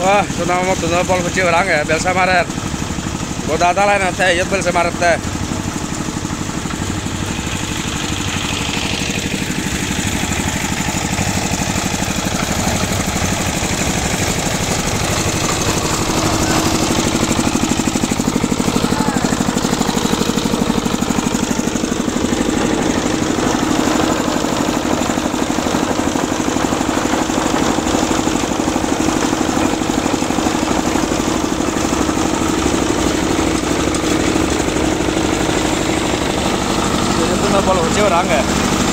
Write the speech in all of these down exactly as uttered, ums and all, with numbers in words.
Wah, itu nama motor pol kecil orang ya, bel samaret. Gua data lain nanti, ya bel samaret teh. Pol kecil orang ya.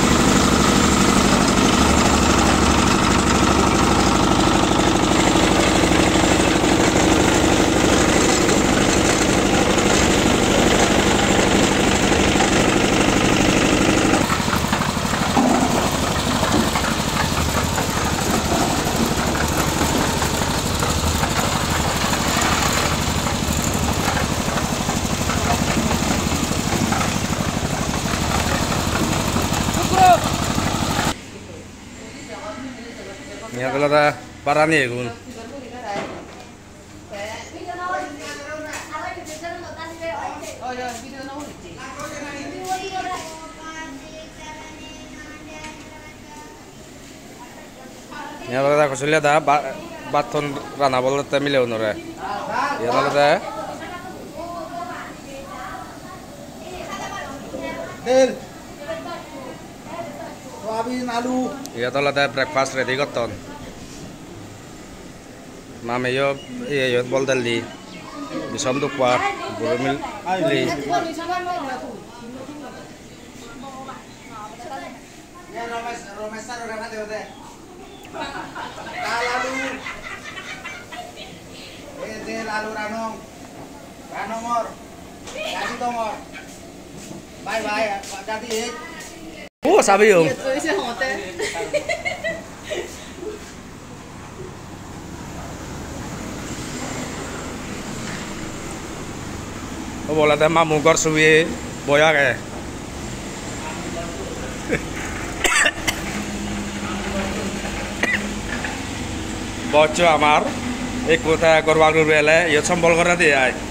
Ini adalah parah nih, Gun. Ini adalah kusulia dah baton rana bola teh milih unore. Ini adalah Del. Soyabean alu. Ini adalah breakfast ready goton. Mame yo iya yo bol daldi bisom du kwa burumil li Ya romes romesa ro kana de. Lalu. Eh de lalu ranong. Ranomor. Jadi tomor. Bye bye. Jadi. Oh, sabi yung. Oh, bola teh mah mungkor suwi boyak ya. Boco amar, ikut korwang dulu ya, ya sambal kora dia.